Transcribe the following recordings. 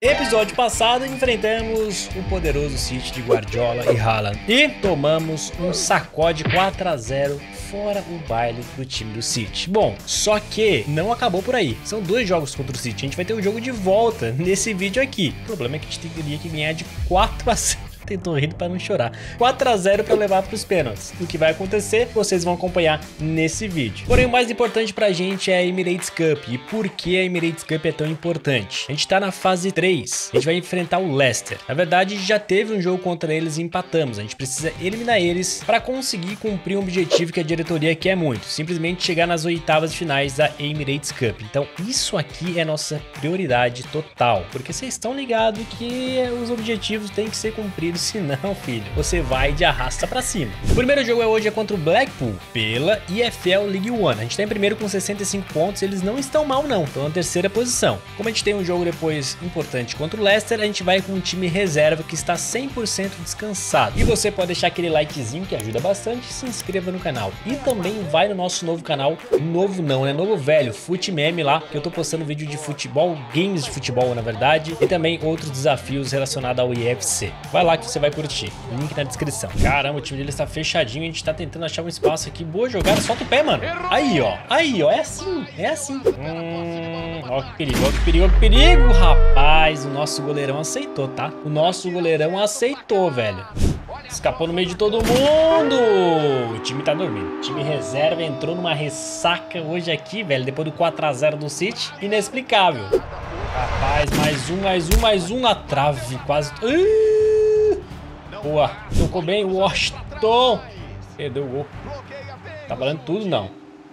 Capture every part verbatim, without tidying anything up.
Episódio passado enfrentamos o poderoso City de Guardiola e Haaland e tomamos um sacode quatro a zero fora o baile do time do City. Bom, só que não acabou por aí. São dois jogos contra o City. A gente vai ter um jogo de volta nesse vídeo aqui. O problema é que a gente teria que ganhar de quatro a zero. Tentou rir para não chorar. quatro a zero para levar para os pênaltis. O que vai acontecer, vocês vão acompanhar nesse vídeo. Porém, o mais importante pra gente é a Emirates Cup. E por que a Emirates Cup é tão importante? A gente tá na fase três. A gente vai enfrentar o Leicester. Na verdade, já teve um jogo contra eles e empatamos. A gente precisa eliminar eles para conseguir cumprir um objetivo que a diretoria quer muito. Simplesmente chegar nas oitavas de finais da Emirates Cup. Então, isso aqui é nossa prioridade total. Porque vocês estão ligados que os objetivos têm que ser cumpridos. Se não, filho, você vai de arrasta pra cima. O primeiro jogo é hoje é contra o Blackpool, pela E F L League One. A gente tá em primeiro com sessenta e cinco pontos, eles não estão mal não, estão na terceira posição. Como a gente tem um jogo depois importante contra o Leicester, a gente vai com um time reserva que está cem por cento descansado. E você pode deixar aquele likezinho que ajuda bastante e se inscreva no canal. E também vai no nosso novo canal, novo não, né, novo velho, Fute Meme lá, que eu tô postando vídeo de futebol, games de futebol na verdade, e também outros desafios relacionados ao U F C. Vai lá que você vai curtir, link na descrição. Caramba, o time dele está fechadinho, a gente tá tentando achar um espaço aqui. Boa jogada, solta o pé, mano. Aí, ó, aí, ó, é assim, é assim. Hum, ó que perigo, ó que perigo, ó que perigo, rapaz. O nosso goleirão aceitou, tá? O nosso goleirão aceitou, velho. Escapou no meio de todo mundo. O time tá dormindo. O time reserva entrou numa ressaca hoje aqui, velho, depois do quatro a zero do City. Inexplicável. Rapaz, mais um, mais um, mais um na trave, quase... Uh! Boa, tocou bem o Washington. Perdeu o gol. Tá valendo tudo, não.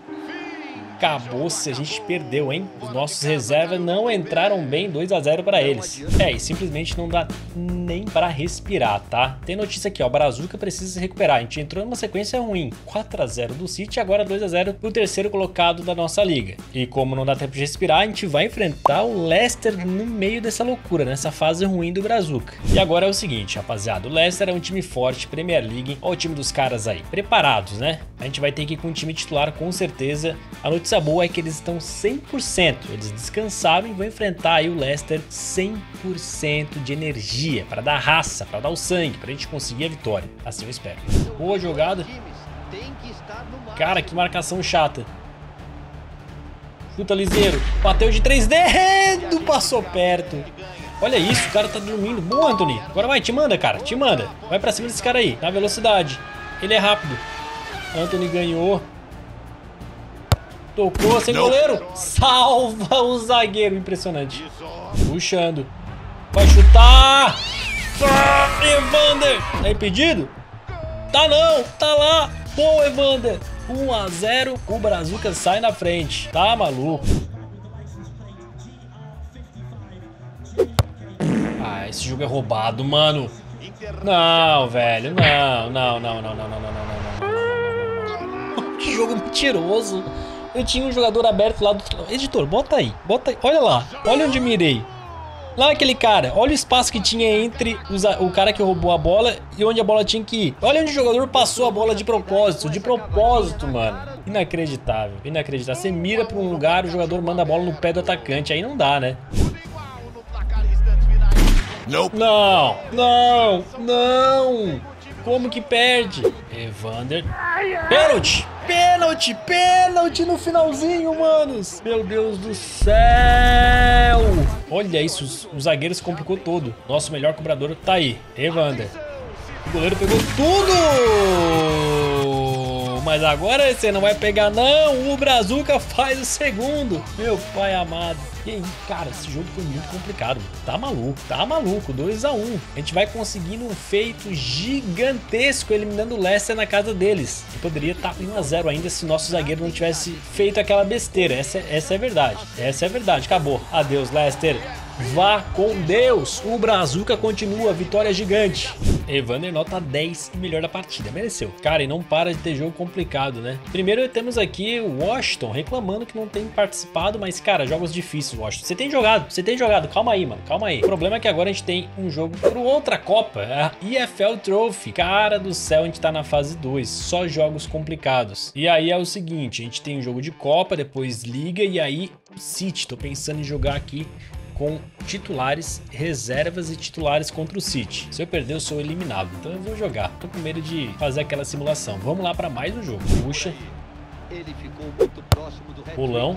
Acabou se a gente perdeu, hein? Os nossos reservas não entraram bem, dois a zero para eles. É, e simplesmente não dá nem para respirar, tá? Tem notícia aqui, ó, o Brazuca precisa se recuperar. A gente entrou numa sequência ruim, quatro a zero do City, agora dois a zero pro terceiro colocado da nossa liga. E como não dá tempo de respirar, a gente vai enfrentar o Leicester no meio dessa loucura, nessa fase ruim do Brazuca. E agora é o seguinte, rapaziada, o Leicester é um time forte, Premier League. Olha o time dos caras aí, preparados, né? A gente vai ter que ir com o time titular com certeza. A notícia boa é que eles estão cem por cento, eles descansaram e vão enfrentar aí o Leicester cem por cento de energia, para dar raça, para dar o sangue, para a gente conseguir a vitória. Assim eu espero. Boa jogada. Cara, que marcação chata. Chuta liseiro, bateu de três dedos, passou perto. Olha isso, o cara tá dormindo. Boa, Anthony. Agora vai, te manda, cara, te manda. Vai pra cima desse cara aí, na velocidade. Ele é rápido. Anthony ganhou. Tocou sem goleiro. Salva o zagueiro. Impressionante. Puxando. Vai chutar. Ah, Evander. Tá impedido? Tá não. Tá lá. Boa, Evander. um a zero. O Brazuca sai na frente. Tá maluco. Ah, esse jogo é roubado, mano. Não, velho. Não, não, não, não, não, não, não, não, não, não, não. Que jogo mentiroso. Eu tinha um jogador aberto lá do... Editor, bota aí, bota aí. Olha lá, olha onde mirei. Lá aquele cara, olha o espaço que tinha entre os, o cara que roubou a bola e onde a bola tinha que ir. Olha onde o jogador passou a bola de propósito, de propósito, mano. Inacreditável, inacreditável. Você mira pra um lugar, o jogador manda a bola no pé do atacante, aí não dá, né? Não, não, não. Como que perde? Evander. Pênalti! Pênalti! Pênalti no finalzinho, manos! Meu Deus do céu! Olha isso, o zagueiro se complicou todo. Nosso melhor cobrador tá aí, Evander. O goleiro pegou tudo! Mas agora você não vai pegar não, o Brazuca faz o segundo. Meu pai amado. E aí, cara, esse jogo foi muito complicado. Tá maluco, tá maluco, dois a um. A gente vai conseguindo um feito gigantesco eliminando o Leicester na casa deles. E poderia estar um a zero ainda se nosso zagueiro não tivesse feito aquela besteira. Essa, essa é verdade, essa é verdade. Acabou, adeus Leicester. Vá com Deus, o Brazuca continua, vitória gigante. Evander nota dez, melhor da partida, mereceu. Cara, e não para de ter jogo complicado, né? Primeiro temos aqui o Washington reclamando que não tem participado, mas cara, jogos difíceis, Washington. Você tem jogado, você tem jogado, calma aí, mano, calma aí. O problema é que agora a gente tem um jogo por outra Copa, a E F L Trophy. Cara do céu, a gente tá na fase dois, só jogos complicados. E aí é o seguinte, a gente tem um jogo de Copa, depois Liga e aí City. Tô pensando em jogar aqui com titulares, reservas e titulares contra o City. Se eu perder, eu sou eliminado. Então eu vou jogar. Tô com medo de fazer aquela simulação. Vamos lá para mais um jogo. Puxa. Pulão.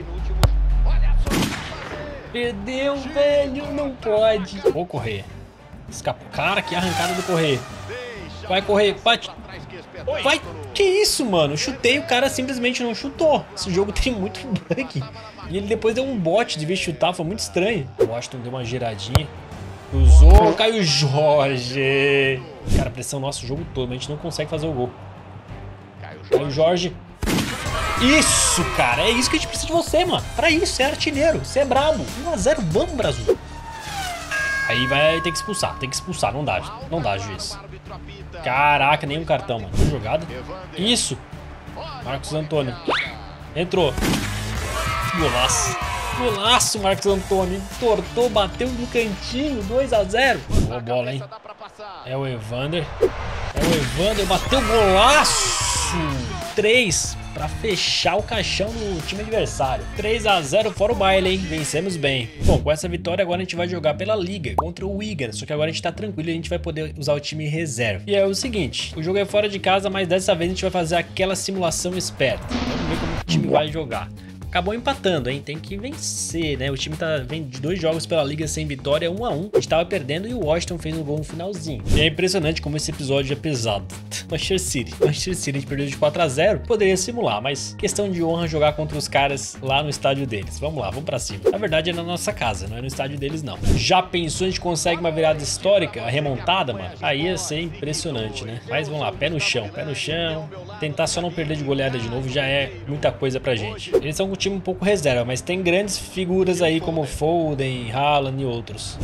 Perdeu, velho. Não pode. Vou correr. Escapou. Cara, que arrancada do correr. Vai correr. Bate. Vai. Que isso, mano? Eu chutei, o cara simplesmente não chutou. Esse jogo tem muito bug. E ele depois deu um bote de vez de chutar. Foi muito estranho. O Washington deu uma giradinha. Cruzou. Caio Jorge. Cara, pressão nosso o jogo todo. Mas a gente não consegue fazer o gol. Caio Jorge. Isso, cara. É isso que a gente precisa de você, mano. Pra isso. Você é artilheiro. Você é brabo. um a zero. Vamos, Brasil. Aí vai ter que expulsar. Tem que expulsar. Não dá. Não dá, juiz. Caraca, nenhum cartão, mano. Boa jogada. Isso. Marcos Antônio. Entrou. Golaço. Golaço, Marcos Antônio. Tortou, bateu no cantinho. dois a zero. Boa bola, hein? É o Evander. É o Evander. Bateu golaço. três para fechar o caixão do time adversário. três a zero fora o baile, hein? Vencemos bem. Bom, com essa vitória agora a gente vai jogar pela Liga contra o Wigan. Só que agora a gente tá tranquilo e a gente vai poder usar o time reserva. E é o seguinte, o jogo é fora de casa, mas dessa vez a gente vai fazer aquela simulação esperta. Vamos ver como o time vai jogar. Acabou empatando, hein? Tem que vencer, né? O time tá vem de dois jogos pela Liga sem vitória, um a um. A gente tava perdendo e o Washington fez um gol no finalzinho. E é impressionante como esse episódio é pesado. Manchester City. Manchester City, a gente perdeu de quatro a zero. Poderia simular, mas questão de honra jogar contra os caras lá no estádio deles. Vamos lá, vamos pra cima. Na verdade é na nossa casa, não é no estádio deles, não. Já pensou a gente consegue uma virada histórica, a remontada, mano? Aí ia ser impressionante, né? Mas vamos lá, pé no chão, pé no chão. Tentar só não perder de goleada de novo já é muita coisa pra gente. Eles são um time um pouco reserva, mas tem grandes figuras aí como Foden, Haaland e outros.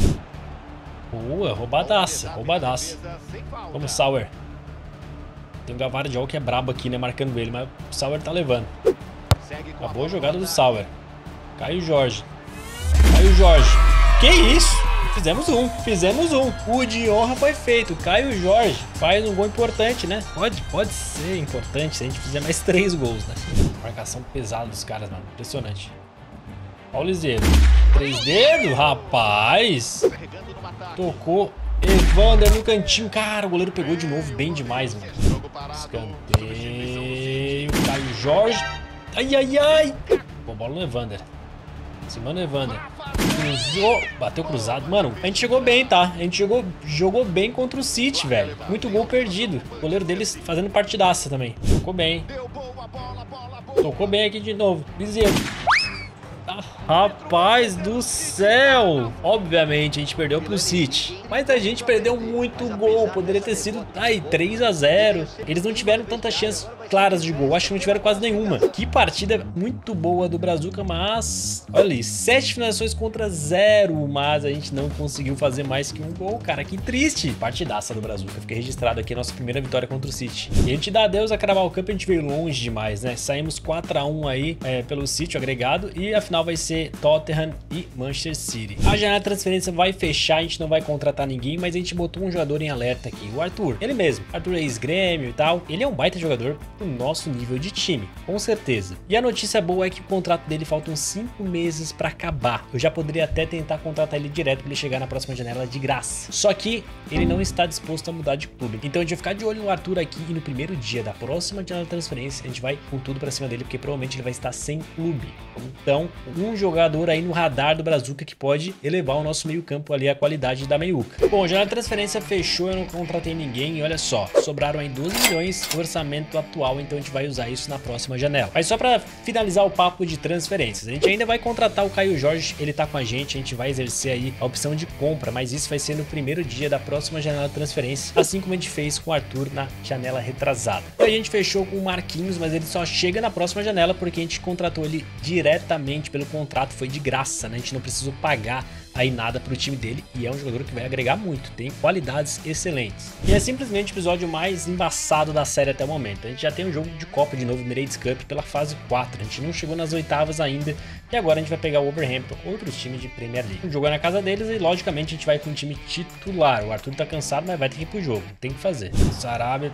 Boa, roubadaça, roubadaça. Vamos, Sauer. Tem o Gavardiol que é brabo aqui, né, marcando ele, mas o Sauer tá levando. Uma boa jogada do Sauer. Caio Jorge. Caio Jorge. Que isso? Fizemos um, fizemos um. O de honra foi feito. Caio Jorge faz um gol importante, né? Pode, pode ser importante se a gente fizer mais três gols, né? Marcação pesada dos caras, mano. Impressionante. Paulizeiro. Três dedos, rapaz. Tocou. Evander no cantinho. Cara, o goleiro pegou de novo bem demais, mano. Escanteio. Caio Jorge. Ai, ai, ai. Bom, bola no Evander. Cima no Evander. Cruzou. Bateu cruzado. Mano, a gente chegou bem, tá? A gente jogou, jogou bem contra o City, velho. Muito gol perdido. O goleiro deles fazendo partidaça também. Tocou bem. Tocou bem aqui de novo. Bizeiro. Rapaz do céu. Obviamente a gente perdeu pro City, mas a gente perdeu muito gol. Poderia ter sido aí três a zero. Eles não tiveram tantas chances claras de gol. Acho que não tiveram quase nenhuma. Que partida muito boa do Brazuca, mas olha ali, sete finalizações contra zero, mas a gente não conseguiu fazer mais que um gol, cara. Que triste. Partidaça do Brazuca. Fica registrado aqui a nossa primeira vitória contra o City. E a gente dá adeus a Carabao Cup. A gente veio longe demais, né? Saímos quatro a um aí é, pelo City, agregado, e a final vai ser Tottenham e Manchester City. A janela de transferência vai fechar, a gente não vai contratar ninguém, mas a gente botou um jogador em alerta aqui, o Arthur. Ele mesmo, Arthur é ex-Grêmio e tal. Ele é um baita jogador pro nosso nível de time, com certeza. E a notícia boa é que o contrato dele faltam cinco meses pra acabar. Eu já poderia até tentar contratar ele direto pra ele chegar na próxima janela de graça. Só que ele não está disposto a mudar de clube. Então a gente vai ficar de olho no Arthur aqui e no primeiro dia da próxima janela de transferência a gente vai com tudo pra cima dele, porque provavelmente ele vai estar sem clube. Então, um jogador aí no radar do Brazuca que pode elevar o nosso meio campo ali, a qualidade da meiuca. Bom, já a transferência fechou, eu não contratei ninguém e olha só, sobraram aí doze milhões o orçamento atual, então a gente vai usar isso na próxima janela. Mas só para finalizar o papo de transferências, a gente ainda vai contratar o Caio Jorge, ele tá com a gente, a gente vai exercer aí a opção de compra, mas isso vai ser no primeiro dia da próxima janela de transferência, assim como a gente fez com o Arthur na janela retrasada. E a gente fechou com o Marquinhos, mas ele só chega na próxima janela porque a gente contratou ele diretamente pelo contrato, foi de graça, né? A gente não precisou pagar aí nada pro time dele e é um jogador que vai agregar muito, tem qualidades excelentes. E é simplesmente o episódio mais embaçado da série até o momento. A gente já tem um jogo de Copa de novo, Emirates Cup, pela fase quatro. A gente não chegou nas oitavas ainda e agora a gente vai pegar o Wolverhampton, outros times de Premier League. O jogo é na casa deles e logicamente a gente vai com o time titular. O Arthur tá cansado, mas vai ter que ir pro jogo, tem que fazer. Sarabia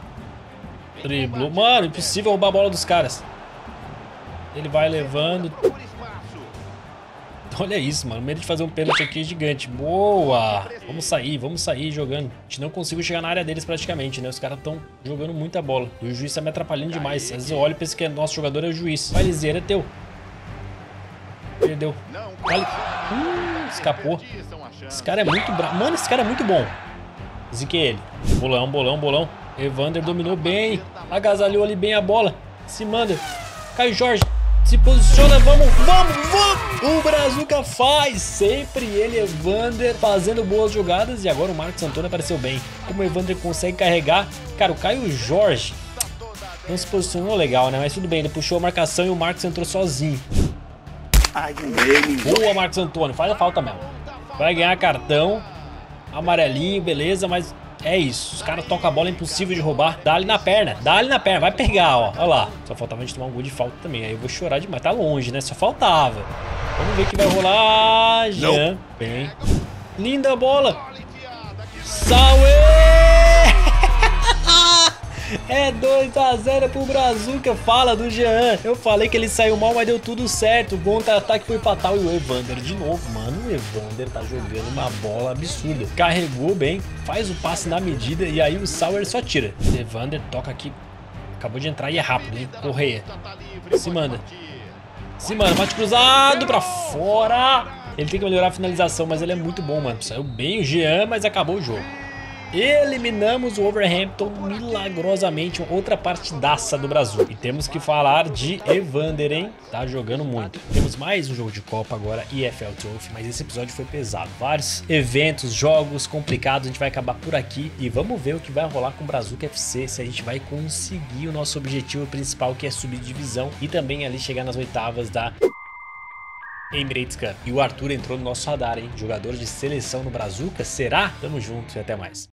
driblou. Mano, impossível roubar a bola dos caras. Ele vai levando. Olha isso, mano. O medo de fazer um pênalti aqui é gigante. Boa! Vamos sair, vamos sair jogando. A gente não conseguiu chegar na área deles praticamente, né? Os caras estão jogando muita bola. E o juiz tá me atrapalhando demais. Às vezes eu olho e penso que é nosso jogador é o juiz. Vai, Liseira, é teu. Perdeu. Vale. Hum, escapou. Esse cara é muito bravo. Mano, esse cara é muito bom. Ziquei ele. Bolão, bolão, bolão. Evander dominou bem. Agasalhou ali bem a bola. Se manda. Caio Jorge. Se posiciona, vamos, vamos, vamos! O Brazuca faz! Sempre ele, Evander, fazendo boas jogadas. E agora o Marcos Antônio apareceu bem. Como o Evander consegue carregar. Cara, o Caio Jorge não se posicionou legal, né? Mas tudo bem, ele puxou a marcação e o Marcos entrou sozinho. Boa, Marcos Antônio, faz a falta mesmo. Vai ganhar cartão. Amarelinho, beleza, mas... É isso, os caras tocam a bola, é impossível de roubar. Dá ali na perna, dá ali na perna, vai pegar, ó. Olha lá, só faltava a gente tomar um gol de falta também. Aí eu vou chorar demais, tá longe, né? Só faltava. Vamos ver o que vai rolar. Jean, bem. Linda bola. Sauê! É dois a zero pro Brazuca, fala do Jean. Eu falei que ele saiu mal, mas deu tudo certo. O contra-ataque foi fatal e o Evander de novo. Mano, o Evander tá jogando uma bola absurda. Carregou bem, faz o passe na medida e aí o Sauer só tira. O Evander toca aqui. Acabou de entrar e é rápido, hein? Correia. Se manda. Se manda, bate cruzado pra fora. Ele tem que melhorar a finalização, mas ele é muito bom, mano. Saiu bem o Jean, mas acabou o jogo. Eliminamos o Wolverhampton milagrosamente, outra partidaça do Brasil. E temos que falar de Evander, hein? Tá jogando muito. Temos mais um jogo de Copa agora, E F L Trophy, mas esse episódio foi pesado. Vários eventos, jogos complicados, a gente vai acabar por aqui. E vamos ver o que vai rolar com o Brazuca F C, se a gente vai conseguir o nosso objetivo principal, que é subir de divisão. E também ali chegar nas oitavas da... Emirates Cup. E o Arthur entrou no nosso radar, hein? Jogador de seleção no Brazuca, será? Tamo junto e até mais.